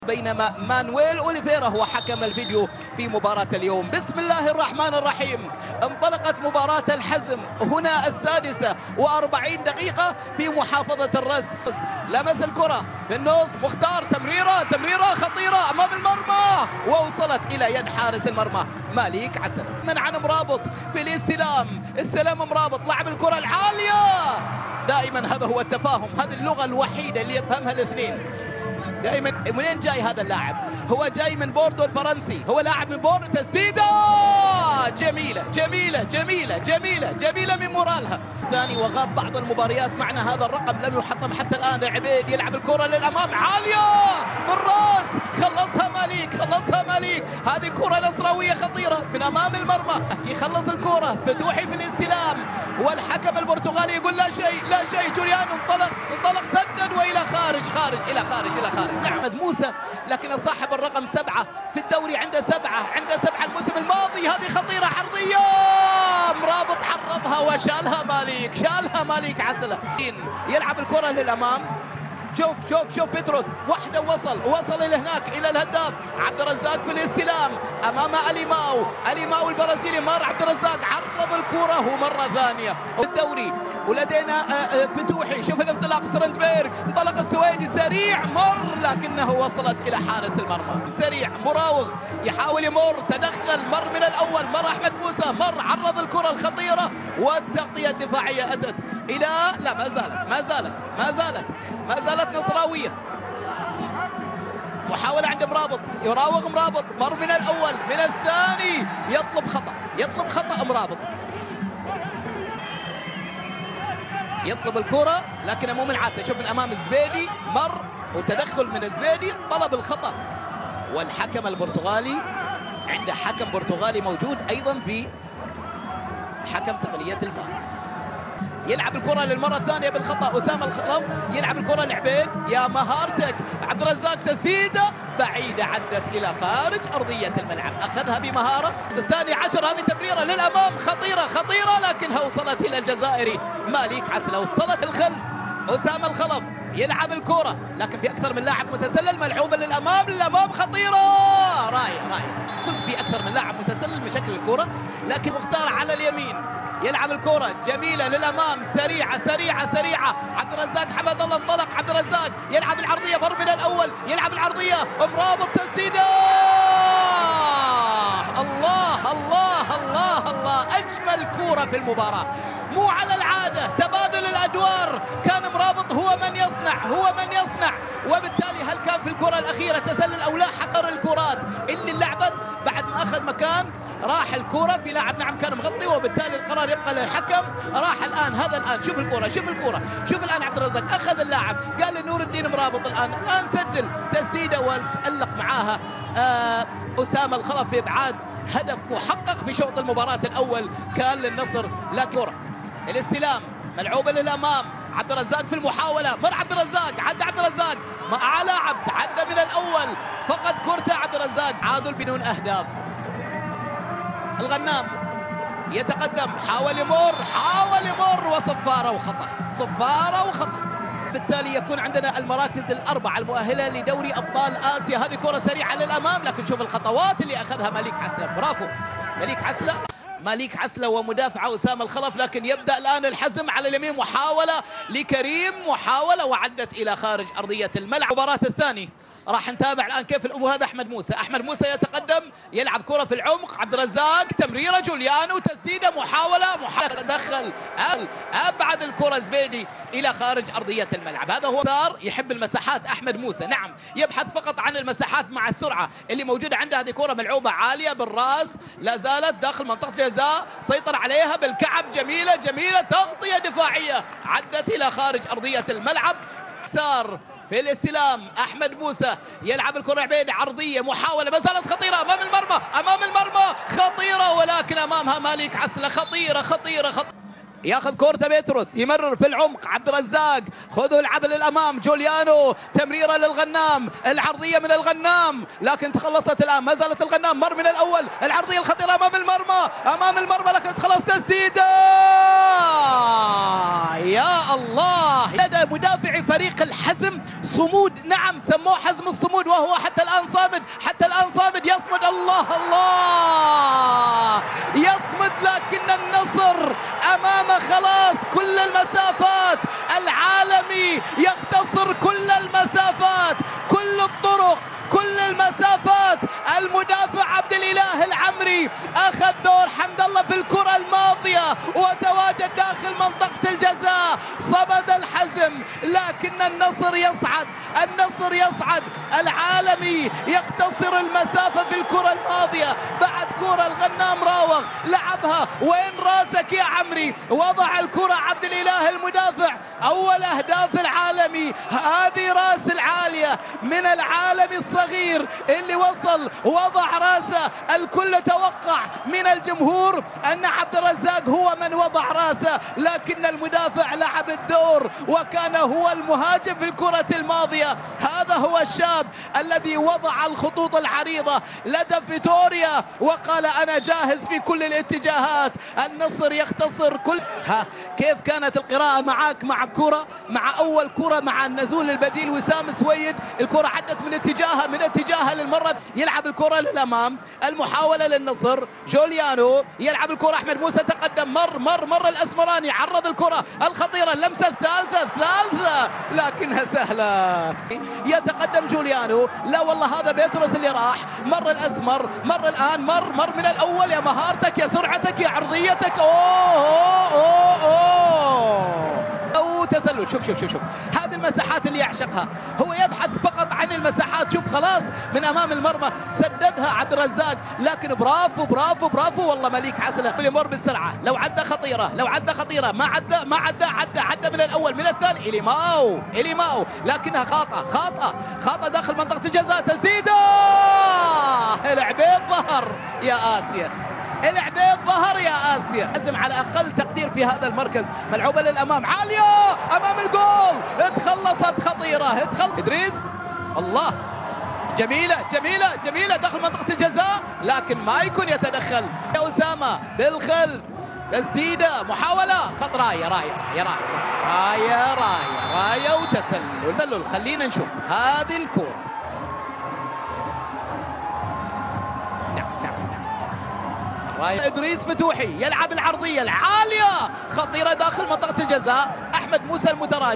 بينما مانويل أوليفيرا هو حكم الفيديو في مباراة اليوم. بسم الله الرحمن الرحيم. انطلقت مباراة الحزم هنا 46 دقيقة في محافظة الرس. لمس الكرة في النص، مختار تمريرة خطيرة أمام المرمى ووصلت إلى يد حارس المرمى مالك عسل. من عن مرابط في الاستلام، استلام مرابط، لعب الكرة العالية. دائما هذا هو التفاهم، هذه اللغة الوحيدة اللي يفهمها الاثنين. دائما منين جاي هذا اللاعب؟ هو جاي من بوردو الفرنسي، هو لاعب من بوردو. تسديده جميلة من مورالها ثاني. وغاب بعض المباريات معنا هذا الرقم لم يحطم حتى الآن. عبيد يلعب الكرة للأمام عالية بالراس، خلصها مالك. هذه كرة نصراوية خطيرة من أمام المرمى، يخلص الكرة فتوحي في الاستلام والحكم البرتغالي يقول لا شيء. جوليانو انطلق سدد وإلى خارج إلى خارج. أحمد موسى لكن صاحب الرقم 7 في الدوري عنده 7 الموسم الماضي. هذه خطيرة عرضية، مرابط حرضها وشالها مالك عسلة. يلعب الكرة للأمام. شوف بيتروس وحده وصل إلى هناك إلى الهداف عبد الرزاق في الاستلام أمام أليماو البرازيلي. مر عبد الرزاق عرض الكرة مرة ثانية الدوري. ولدينا فتوحي، شوف الانطلاق سترندبيرغ، انطلق السويدي سريع مر لكنه وصلت إلى حارس المرمى. سريع مراوغ يحاول يمر، تدخل مر من الأول، مر أحمد موسى، عرض الكرة الخطيرة والتغطية الدفاعية أتت إلى لا ما زالت نصراوية. محاولة عند مرابط، يراوغ مرابط، مر من الأول من الثاني، يطلب خطأ مرابط، يطلب الكرة لكنه مو من عادته. شوف من أمام الزبيدي مر وتدخل من الزبيدي طلب الخطأ. والحكم البرتغالي عنده حكم برتغالي موجود أيضا في حكم تقنية الفار. يلعب الكرة للمرة الثانية بالخطأ أسامة الخلف، يلعب الكرة لعبيد، يا مهارتك عبد الرزاق، تسديدة بعيدة عدت إلى خارج أرضية الملعب، أخذها بمهارة. الثاني عشر، هذه تمريرة للأمام خطيرة لكنها وصلت إلى الجزائري مالك عسلة. وصلت الخلف أسامة الخلف، يلعب الكرة لكن في أكثر من لاعب متسلل، ملعوبة للأمام خطيرة. راية قلت في أكثر من لاعب متسلل بشكل الكرة، لكن مختار على اليمين يلعب الكرة جميلة للأمام، سريعة عبد الرزاق حمد الله، انطلق عبد الرزاق يلعب العرضية، مر من الأول، يلعب العرضية مرابط، تسديدة. الله أجمل كرة في المباراة، مو على العادة، تبادل الأدوار، كان مرابط هو من يصنع وبالتالي هل كان في الكرة الأخيرة تسلل أو لا؟ حقر الكرات اللي لعبت بعد ما أخذ مكان، راح الكرة في لاعب نعم كان مغطي وبالتالي القرار يبقى للحكم. راح الآن شوف الكرة شوف الآن عبد الرزاق أخذ اللاعب، قال لنور الدين مرابط الآن سجل تسديدة وتألق معاها أسامة الخلف في إبعاد هدف محقق في شوط المباراة الأول كان للنصر. لا كرة الاستلام ملعوبة للأمام، عبد الرزاق في المحاولة، مر عبد الرزاق، عبد الرزاق مع لاعب عدى من الأول، فقد كرته عبد الرزاق. عادل بدون أهداف. الغنام يتقدم، حاول يمر وصفارة وخطأ. بالتالي يكون عندنا المراكز الأربعة المؤهلة لدوري أبطال آسيا. هذه كرة سريعة للأمام لكن شوف الخطوات اللي أخذها مالك عسلة، برافو مالك عسلة ومدافع أسامة الخلف. لكن يبدأ الآن الحزم على اليمين، محاولة لكريم، وعدت إلى خارج أرضية الملعب. المباراة الثانية راح نتابع الآن كيف الأمور. هذا أحمد موسى يتقدم، يلعب كرة في العمق، عبد الرزاق تمريرة، جوليانو تسديدة، محاولة دخل أبعد الكرة زبيدي إلى خارج أرضية الملعب. هذا هو صار يحب المساحات أحمد موسى، نعم يبحث فقط عن المساحات مع السرعة اللي موجودة عنده. هذه كرة ملعوبة عالية بالراس، لا زالت داخل منطقة جزاء، سيطر عليها بالكعب، جميلة تغطية دفاعية عدت إلى خارج أرضية الملعب. سار في الاستلام أحمد موسى يلعب الكرة عبيد، عرضية، محاولة ما زالت خطيرة أمام المرمى خطيرة ولكن أمامها مالك عسلة، خطيرة. ياخذ كورته بيتروس، يمرر في العمق عبد الرزاق، خذوا العب للامام جوليانو، تمريره للغنام، العرضيه من الغنام لكن تخلصت الان، ما زالت الغنام مر من الاول، العرضيه الخطيره امام المرمى لكن تخلص تسديده. يا الله، لدى مدافعي فريق الحزم صمود، نعم سموه حزم الصمود وهو حتى الان صامد، يصمد. الله يصمد، لكن النصر امامه خلاص كل المسافات، العالمي يختصر كل المسافات، كل الطرق، كل المسافات. المدافع عبد الاله العمري اخذ دور حمد الله في الكرة الماضية وتواجد داخل منطقة الجزاء، صمد الحزم لكن النصر يصعد، العالمي يختصر المسافة في الكرة الماضية. بعد كرة الغنام راوغ لعبها، وين راسك يا عمري؟ وضع الكرة عبد الاله المدافع. اول اهداف العالمي هذه راس العالية من العالمي الصغير اللي وصل وضع راسه. الكل توقع من الجمهور ان عبد الرزاق هو من وضع راسه، لكن المدافع لعب الدور وكان هو المهاجم في الكرة الماضية. هذا هو الشاب الذي وضع الخطوط العريضة لدى فيتوريا وقال انا جاهز في كل الاتجاهات. النصر يختصر كل. كيف كانت القراءة معك مع كرة، مع اول كرة مع النزول البديل وسام سويد؟ الكرة عدت من اتجاهها للمرة، يلعب الكرة للامام، المحاولة للنصر، جوليانو يلعب الكرة، احمد موسى تقدم، مر الاسمراني، عرض الكرة الخطيرة، اللمسة الثالثة لكنها سهلة. يتقدم جوليانو، لا والله هذا بيتروس اللي راح، مر الاسمر، مر الان، مر من الاول. يا مهارتك، يا سرعتك، يا عرضيتك. أو تسلل. شوف هذه المساحات اللي يعشقها، هو يبحث فقط عن المساحات. شوف خلاص من امام المرمى سددها عبد الرزاق، لكن برافو والله مليك عسله يمر بالسرعه. لو عدى خطيره، ما عدى من الاول، من الثاني إليماو لكنها خاطئه داخل منطقه الجزاء. تسديده، العبيد ظهر يا آسيا، لازم على أقل تقدير في هذا المركز. ملعوبة للأمام عالية أمام الجول، اتخلصت خطيرة، إدريس، الله، جميلة داخل منطقة الجزاء لكن ما يكون يتدخل. يا أسامة بالخلف، تسديدة، محاولة، خط راية وتسلل. خلينا نشوف هذه الكرة. إدريس فتوحي يلعب العرضية العالية خطيرة داخل منطقة الجزاء، أحمد موسى المتراجع،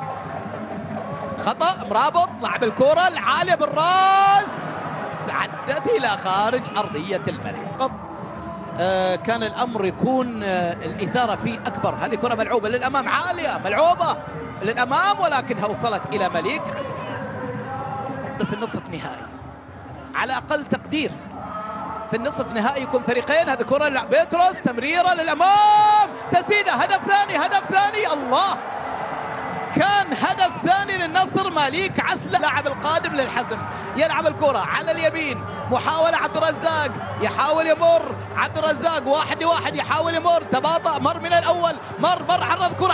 خطأ، مرابط، لعب الكرة العالية بالراس، عدت إلى خارج أرضية الملعب. كان الأمر يكون الإثارة فيه أكبر. هذه كرة ملعوبة للأمام، عالية ملعوبة للأمام ولكنها وصلت إلى مليك في النصف نهائي. على أقل تقدير في النصف نهائي يكون فريقين. هذه كرة بيتروس، تمريرة للأمام، تسديدة، هدف ثاني. الله، كان هدف ثاني للنصر. ماليك عسلة لاعب القادم للحزم يلعب الكرة على اليمين، محاولة عبد الرزاق يحاول يمر، عبد الرزاق 1-1 يحاول يمر، تباطأ، مر من الأول، مر عرض كرة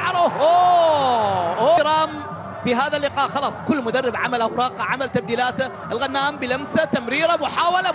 في هذا اللقاء. خلاص كل مدرب عمل أوراقه، عمل تبديلاته. الغنام بلمسة، تمريرة، محاولة،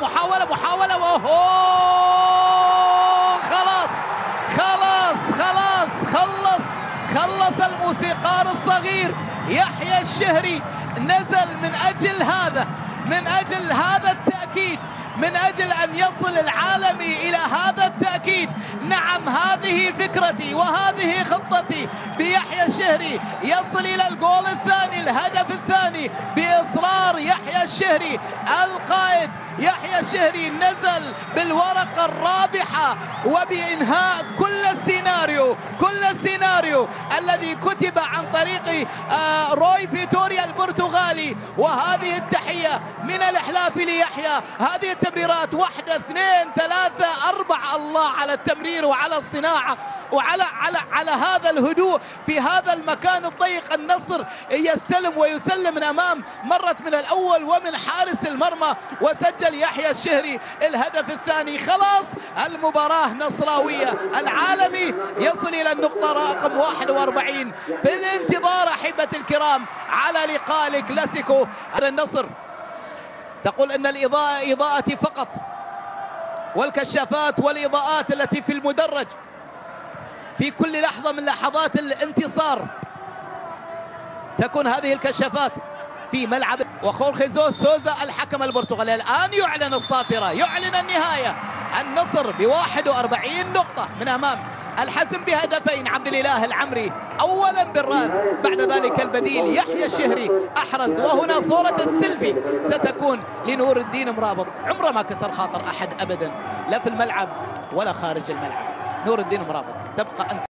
خلص الموسيقار الصغير يحيى الشهري. نزل من أجل هذا التأكيد، من أجل أن يصل العالمي إلى هذا التأكيد. نعم، هذه فكرتي وهذه خطتي بيحيى الشهري، يصل إلى الجول الثاني، الهدف الثاني بإصرار يحيى الشهري. القائد يحيى الشهري نزل بالورقة الرابحة وبإنهاء كل السيناريو الذي كتب عن طريق روي فيتوريا البرتغالي. وهذه التحية من الإحلاف ليحيى، هذه التمريرات 1 2 3 4. الله على التمرير وعلى الصناعة وعلى هذا الهدوء في هذا المكان الضيق. النصر يستلم ويسلم من أمام، مرت من الأول ومن حارس المرمى وسجل يحيى الشهري الهدف الثاني. خلاص المباراة نصراوية، العالمي الثاني يصل إلى النقطة رقم 41 في الانتظار أحبة الكرام على لقاء الكلاسيكو. النصر تقول أن الإضاءة إضاءتي فقط، والكشافات والإضاءات التي في المدرج في كل لحظة من لحظات الانتصار تكون هذه الكشافات في ملعب. وخورخي سوزا الحكم البرتغالي الآن يعلن الصافرة، يعلن النهاية. النصر ب41 نقطة من أمام الحزم بهدفين. عبد الإله العمري أولا بالراس، بعد ذلك البديل يحيى الشهري أحرز، وهنا صورة السيلفي ستكون لنور الدين مرابط. عمره ما كسر خاطر أحد أبدا، لا في الملعب ولا خارج الملعب. نور الدين مرابط تبقى أنت.